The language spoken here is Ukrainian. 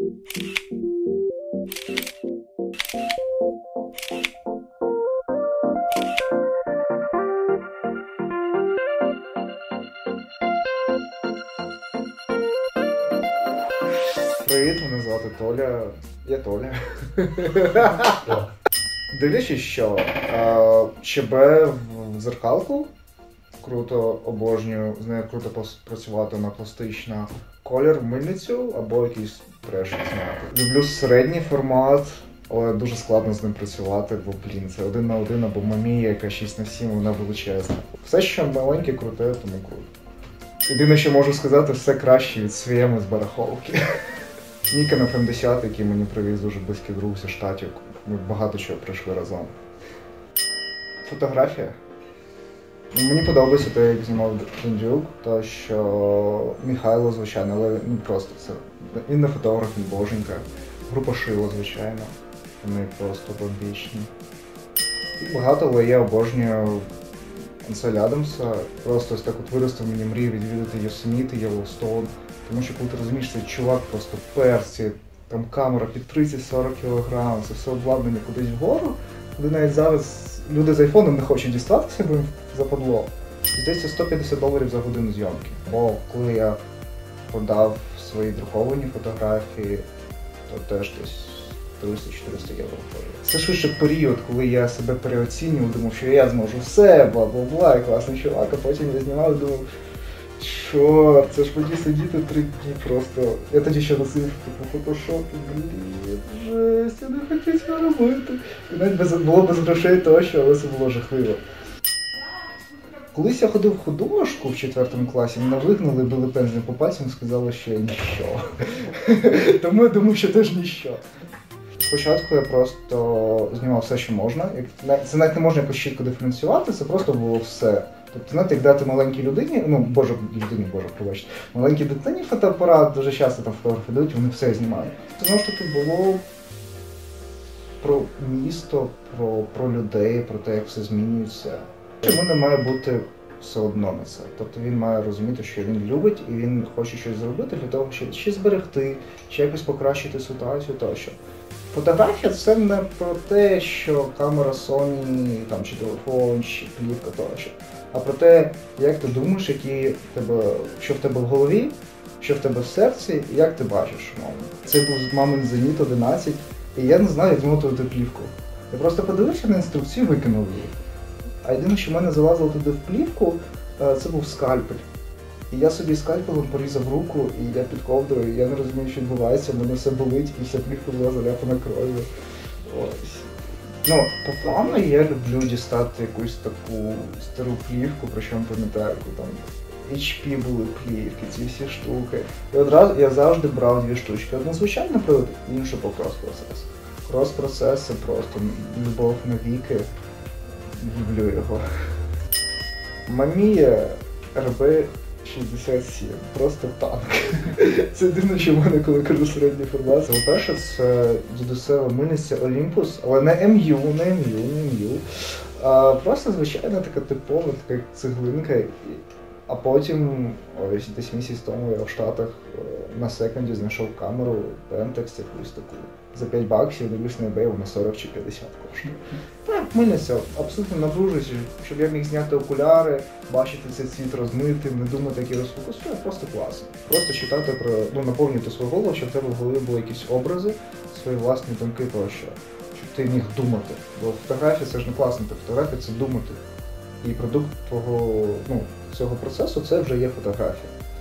Привіт, мене звати Толя. Я Толя. Дивлячись, що ЧБ в дзеркалку. Круто, обожнюю, з нею круто працювати, вона пластична. Колір в мильницю або якийсь треш зняти. Люблю середній формат, але дуже складно з ним працювати, бо, це 1 на 1 або Мамія, яка 6 на 7, вона величезна. Все, що маленьке, круте, тому круто. Єдине, що можу сказати, все краще від своєму з барахолки. Nikon FM10, який мені привіз дуже близький друг зі Штатів. Ми багато чого пройшли разом. Фотографія. Мені подобається те, як знімав Дендюк, то що Михайло, звичайно, але не просто це. Він не фотограф, він боженька. Група Шило, звичайно. Вони просто бомбічні. І багато, але я обожнюю Анселя Адамса. Просто ось так от виростив мені мрію відвідати Йосеміти, Єллоустоун. Тому що коли ти розумієш, цей чувак просто перці, там камера під 30-40 кг, це все обладнання кудись вгору, куди навіть зараз люди з айфоном не хочуть дістатися, бо їм западло. Здається, $150 за годину зйомки. Бо коли я продав свої друковані фотографії, то теж десь 300-400 євро виходить. Це швидше період, коли я себе переоцінював, думав, що я зможу все, бла-бла-бла, і класний чувак, а потім я знімав і думав, чорт, це ж мені сидіти 3 дні просто. Я тоді ще носив по фотошопі, жесть, я не хотів цього робити. І навіть було без грошей тощо, але це було жахливо. Колись я ходив в художку в 4 класі, мене вигнали, били пензлем по пальцям і сказали, що я ніщо. Тому я думав, що теж ніщо. Спочатку я просто знімав все, що можна. Це навіть не можна якось чітко диференціювати, це просто було все. Тобто, знаєте, як дати маленькій людині, пробачте, маленькій дитині фотоапарат, дуже часто там фотографи дають, вони все знімають. Це, знову ж таки, було про місто, про людей, про те, як все змінюється. Йому не має бути все одно на це. Тобто він має розуміти, що він любить і він хоче щось зробити для того, щоб чи зберегти, чи якось покращити ситуацію тощо. Фотографія – це не про те, що камера Sony, там, чи телефон, чи плівка тощо, а про те, як ти думаєш, що в тебе в голові, що в тебе в серці, і як ти бачиш. Це був мамин Зеніт 11, і я не знаю, як змотувати плівку. Я просто подивився на інструкцію і викинув її. А єдине, що в мене залазило туди в плівку, це був скальпель. І я собі скальпелем порізав руку, і я під ковдрою, і я не розумію, що відбувається, в мене все болить, і вся плівка була заляпана кров'ю. Ось. По плану я люблю дістати якусь таку стару плівку, причому пам'ятаю, там HP були плівки, ці всі штуки. І одразу я завжди брав 2 штучки. Одну звичайно привод, іншу по крос-процес. Крос-процес – це просто любов навіки. Люблю його. Мамія RB67. Просто танк. Це дивно, що в мене, коли кажу середній формат. По-перше, це дідусева мильниця Olympus, але не MU. Просто звичайна така типова, така цеглинка. А потім, ось десь місяць тому я в Штатах на секунді знайшов камеру Pentax якусь таку. За $5 дивлюсь на eBay, вона 40 чи 50 коштує. Так, мильниця, абсолютно напружуюся, щоб я міг зняти окуляри, бачити цей світ розмитим, не думати, як я розфокусую, просто класно. Просто читати наповнювати свою голову, щоб в тебе в голові були якісь образи, свої власні думки тощо, щоб ти міг думати. Бо фотографія це ж не класно, фотографія це думати. І продукт цього процесу це вже є фотографія.